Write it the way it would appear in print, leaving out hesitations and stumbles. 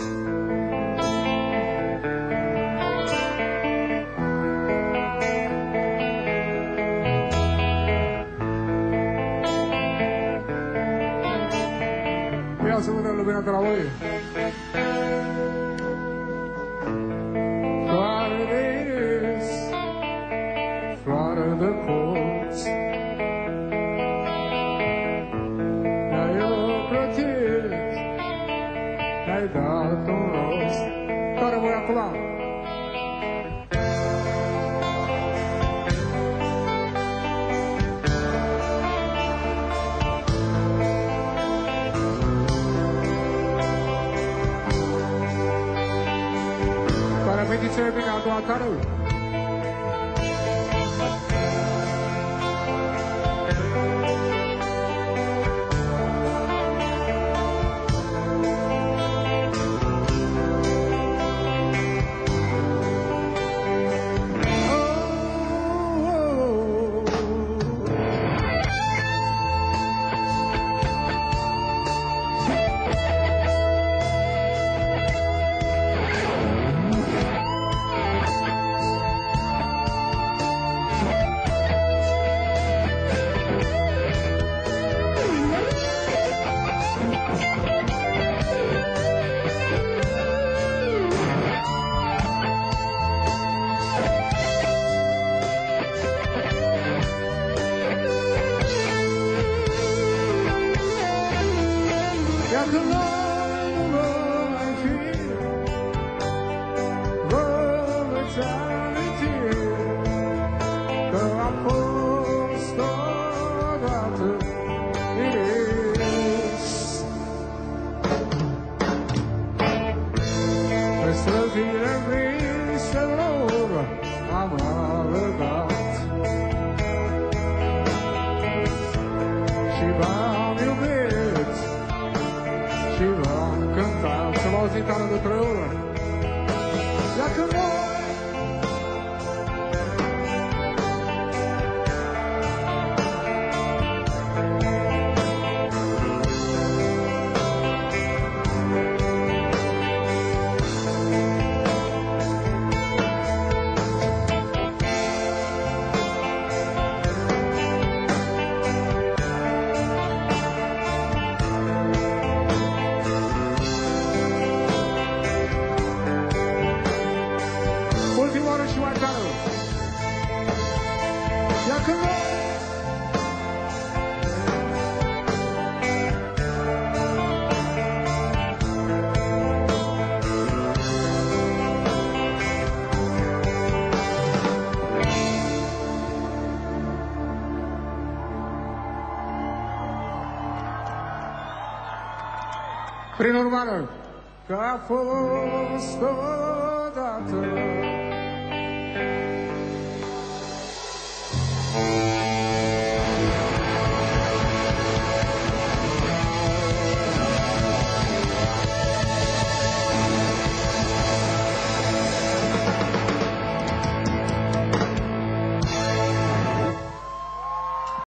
Ia să vedem lumina de la voi. Floare de porți, ne-ai ocrotit, ne-ai dat un rost. Care voi acum? Care fetițele bine a doua tară? Dacă noi nu vom mai fi, vom îți aminti că am fost odată iris. Pe străzile viselor am alergat și v-am iubit și v-am cântat. Să vă auzit anul de 3 ore. Dacă noi ultima oară și mai tare. Dacă noi prin urmare, că a fost odată